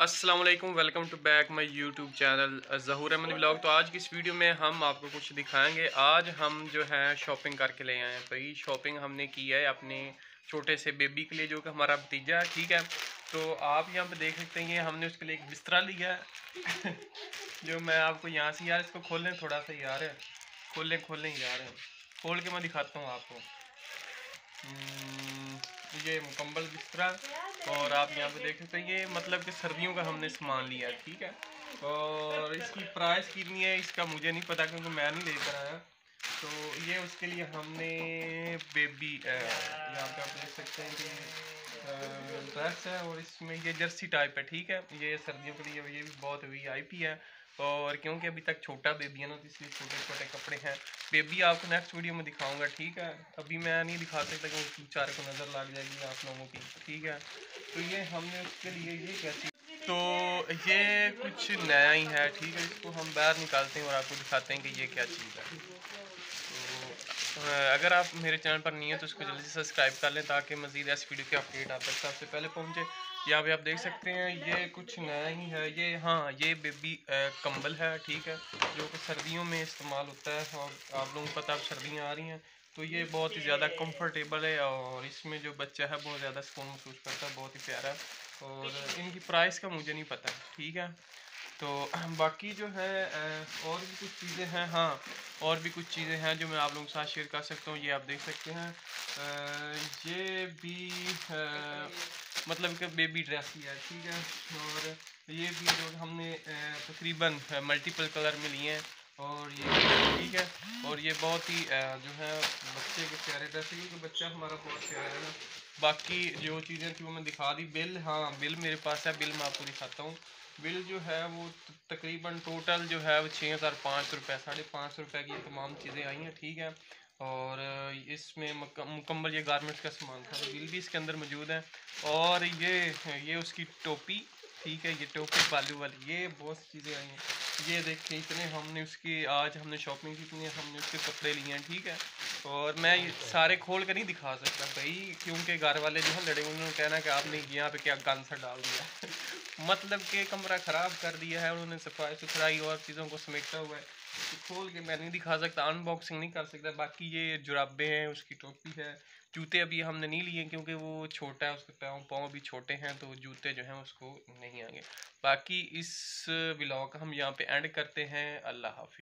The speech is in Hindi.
अस्सलाम वालेकुम, welcome to back my YouTube channel Zahoor Ahmad vlog. तो आज की इस वीडियो में हम आपको कुछ दिखाएंगे। आज हम जो है शॉपिंग करके ले आए हैं भाई। शॉपिंग हमने की है अपने छोटे से बेबी के लिए, जो कि हमारा भतीजा है, ठीक है। तो आप यहाँ पे देख सकते हैं, हमने उसके लिए एक बिस्तरा लिया है जो मैं आपको यहाँ से, यार इसको खोल लें थोड़ा सा यार, खोल लें यार, खोल के मैं दिखाता हूँ आपको। ये मुकम्मल बिस्तरा, और आप यहाँ पे देख सकते हैं, ये मतलब कि सर्दियों का हमने सामान लिया है, ठीक है। और इसकी प्राइस कितनी है इसका मुझे नहीं पता, क्योंकि मैं नहीं लेकर आया। तो ये उसके लिए हमने बेबी यहाँ पे आप देख सकते हैं कि ड्रेस है, और इसमें ये जर्सी टाइप है, ठीक है। ये सर्दियों के लिए ये भी बहुत वीआईपी है। और क्योंकि अभी तक छोटा बेबी है ना, तो इसलिए छोटे छोटे कपड़े हैं। बेबी आपको नेक्स्ट वीडियो में दिखाऊंगा, ठीक है। अभी मैं नहीं दिखा सकता क्योंकि बेचारे को नज़र लग जाएगी आप लोगों की, ठीक है। तो ये हमने उसके लिए ये क्या चीज़, तो ये कुछ नया ही है, ठीक है। इसको हम बाहर निकालते हैं और आपको दिखाते हैं कि ये क्या चीज़ है। तो अगर आप मेरे चैनल पर नहीं है तो उसको जल्दी से सब्सक्राइब कर लें, ताकि मज़ीद ऐसी वीडियो के अपडेट आप तक सबसे पहले पहुँचे। यहाँ पे आप देख सकते हैं ये कुछ नया ही है। ये हाँ, ये बेबी कंबल है, ठीक है, जो कि सर्दियों में इस्तेमाल होता है। और आप लोगों को पता है अब सर्दियाँ आ रही हैं, तो ये बहुत ही ज़्यादा कंफर्टेबल है, और इसमें जो बच्चा है बहुत ज़्यादा सुकून महसूस करता है, बहुत ही प्यारा है। और इनकी प्राइस का मुझे नहीं पता, ठीक है। तो बाकी जो है और भी कुछ चीज़ें हैं, हाँ, और भी कुछ चीज़ें हैं जो मैं आप लोगों के साथ शेयर कर सकता हूँ। ये आप देख सकते हैं, ये भी मतलब कि बेबी ड्रेस ही है, ठीक है। और ये भी जो हमने तकरीबन मल्टीपल कलर में लिए हैं, और ये ठीक है। और ये बहुत ही जो है बच्चे के प्यारे ड्रेस है, क्योंकि बच्चा हमारा बहुत प्यारा है ना। बाकी जो चीज़ें थी वो मैं दिखा दी। बिल, हाँ, बिल मेरे पास है, बिल मैं आपको दिखाता हूँ। बिल जो है वो तकरीबन टोटल जो है वो 6,500 रुपये, 550 रुपये की तमाम चीज़ें आई हैं, ठीक है। और इसमें मुकम्मल ये गारमेंट्स का सामान था, तो बिल भी इसके अंदर मौजूद है। और ये उसकी टोपी, ठीक है, ये टोपी बालू वाली, ये बहुत सी चीज़ें आई हैं। ये देखिए, इतने हमने उसकी आज हमने शॉपिंग की, इतने हमने उसके कपड़े लिए हैं, ठीक है। और मैं ये सारे खोल कर नहीं दिखा सकता भाई, क्योंकि घर वाले जो है लड़े, उन्होंने कहना कि आपने यहाँ पे क्या गंद सा डाल दिया मतलब कि कमरा ख़राब कर दिया है उन्होंने, सफाई सुथराई और चीज़ों को समेटा हुआ है। तो खोल के मैं नहीं दिखा सकता, अनबॉक्सिंग नहीं कर सकता। बाकी ये जुराबे हैं, उसकी टोपी है, जूते अभी हमने नहीं लिए क्योंकि वो छोटा है, उसके पाँव पाँव भी छोटे हैं, तो जूते जो हैं उसको नहीं आएंगे। बाकी इस व्लॉग का हम यहाँ पे एंड करते हैं। अल्लाह हाफिज़।